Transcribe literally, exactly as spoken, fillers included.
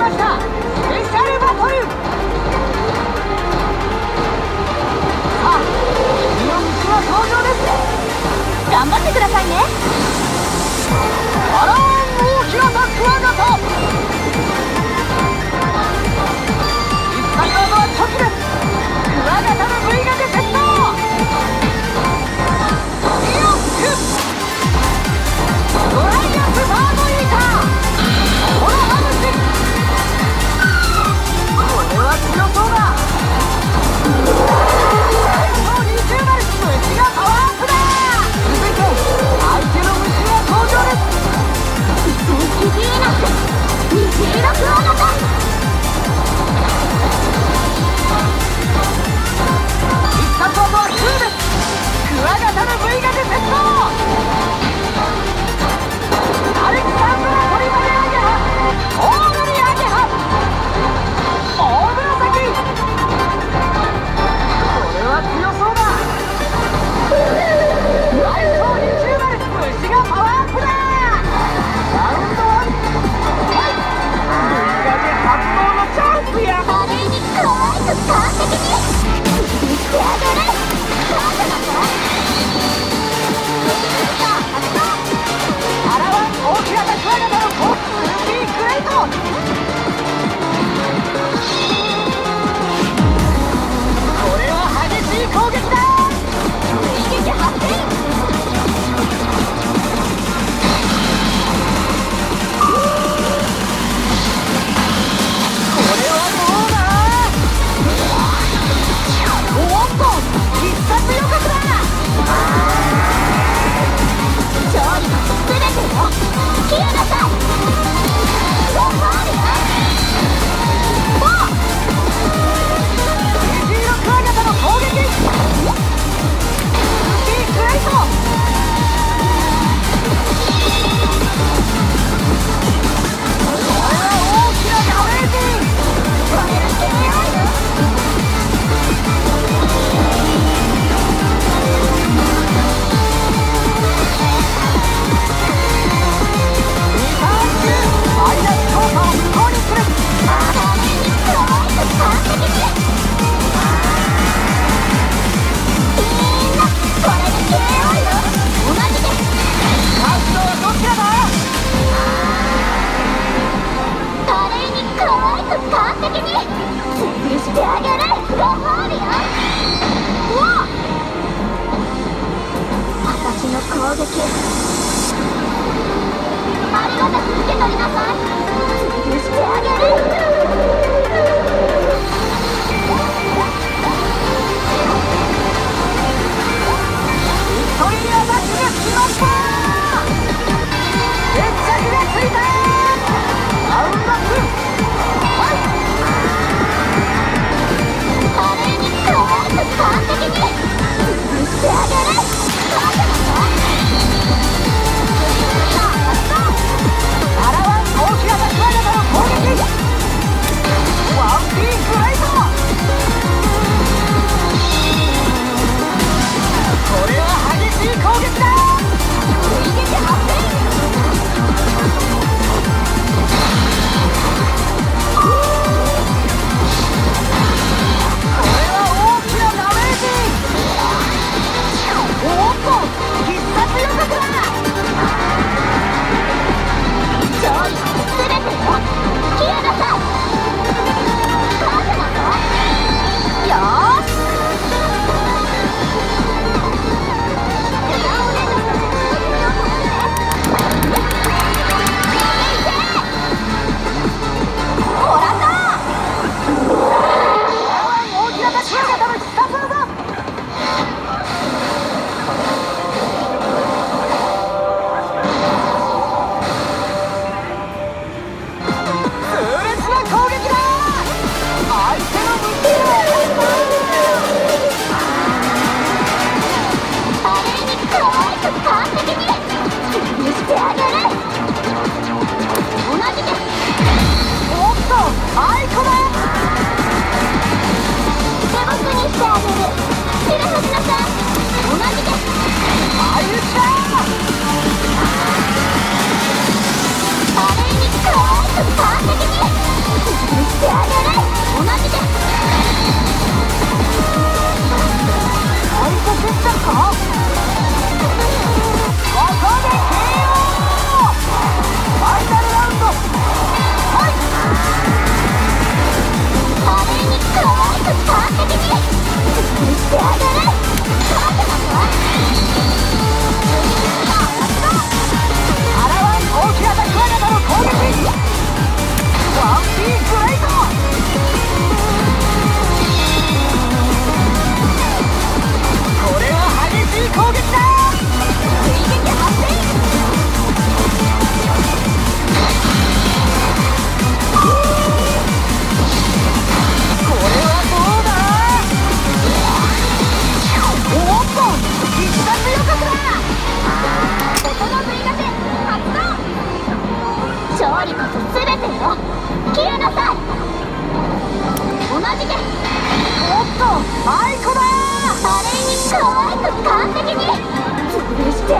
ましたスペシャルバトル。さあ君の道は登場です。 頑張ってくださいね。 バラーン大平田クワガタ。必殺技はチョキです。クワガタの V が出セット。よっドライアスバードイーターホロハムシ。これは強そうだ。最初にじゅうまる虫がパワーアップだ。続いて相手の虫が登場です。 キビーナス虹色クワガタ。 必殺技はツーです。クワガタの V が出セット。アレキサンドラトリマレアゲハ大乗りアゲハ大紫。これは強そうだ。最初にじゅうまる虫がパワーアップだ。ラウンドワンはい V が出発動のチャンスや。 華麗に可愛く完璧に見せてあげる。そうじゃなくアラワン大平田クワガタのコースルーピーグレイト。これは激しい攻撃だ。 追撃発展。 これはどうだ。おっと必殺予告だ。 勝利の全てを消えなさい。ご褒美だ。もう虹色クワガタの攻撃。ルーピーグレイト。これは大きなダメージ。 これだけはにターン中マイナス効果を無効にする。 華麗に可愛く完璧に。みんなこれで ケーオー よ。同じで勝つのはどちらだ。 華麗に可愛く完璧に潰してあげる。ご褒美よ。うわっ私の攻撃ありがたく受け取りなさい。潰してあげる。 ビクトリーアタックが決まった。決着がついた。ラウンドツーはい。 華麗に可愛く完璧に潰してあげる。そうじゃなさい。さあアラワン大平田クワガタの攻撃。ワンピーグレイト。これは激しい攻撃だ。 追撃発展。 これは大きなダメージ。おっと必殺予告だ。 勝利の全てを消えなさい。そうじゃなさい。よーしほらだ。 大平田クワガタの必殺技。痛烈な攻撃だ。相手の無事を華麗に可愛く完璧に潰してあげる。同じでおっとアイコだ。 手僕にしてあげる。白藤野さん同じで相打ちだ。 華麗に可愛く完璧に潰してあげる。同じで最速決着か。ここで ケーオー。 ファイナルラウンドファイト。 華麗に可愛く完璧に潰してあげる。勝ってますわ。 アラワン大きなダクワガタの攻撃。ワンピースグレイト。これは激しい攻撃だ。 追撃発生。 これはどうだ。おっと必殺予告だ。 音の追加点発動。勝利こそ全てよ。消えなさい。同じでおっとアイコだ。 華麗に可愛く完璧に潰して